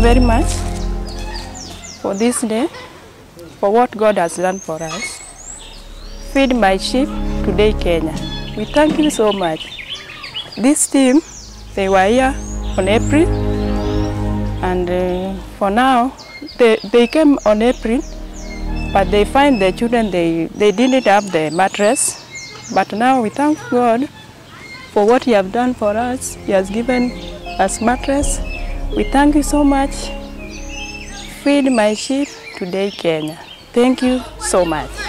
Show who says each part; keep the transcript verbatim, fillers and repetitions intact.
Speaker 1: very much for this day, for what God has done for us. Feed my sheep today, Kenya. We thank you so much. This team, they were here on April, and uh, for now, they, they came on April, but they find the children, they, they didn't have the mattress. But now we thank God for what He has done for us. He has given us mattress. We thank you so much. Feed my sheep today, Kenya. Thank you so much.